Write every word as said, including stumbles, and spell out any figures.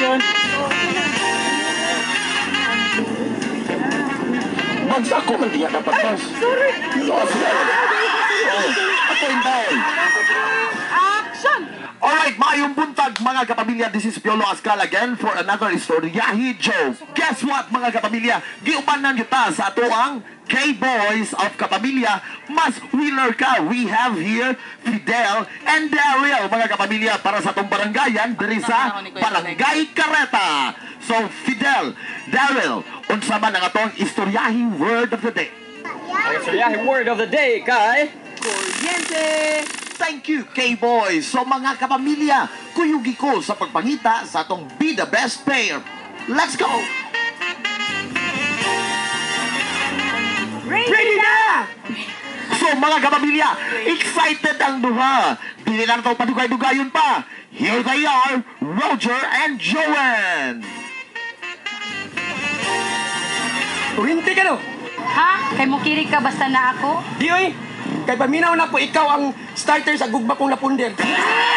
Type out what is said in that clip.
Action! Magsako man diya dapat, boss. Sorry! Lost yan. Oh, ako inday. Action! Alright, mayong buntag mga kapamilya. This is Piolo Ascal again for another Istoryahi joke. Guess what mga kapamilya? Giubanan kita sa ato ang K-Boys of Kapamilya. Mas winner ka. We have here Fidel and Daryl mga kapamilya para sa itong barangayan diri sa Barangay Careta. So Fidel, Daryl, unsa man ang atong Istoryahi word of the day? Ang Istoryahi word of the day kay Kuryente! Thank you, K-Boys. So mga kapamilya, kuyugi ko sa pagpangita sa atong Be the Best Pair. Let's go! Ready, Ready na! So mga kapamilya, excited ang duha. Dili na ito padugay-dugayon pa. Here they are, Roger and Joanne. Kurinti ka no? Ha? Kay mo kiri ka basta na ako? Di oy! Kay paminaw na po ikaw ang starter sa gugma kong napunder.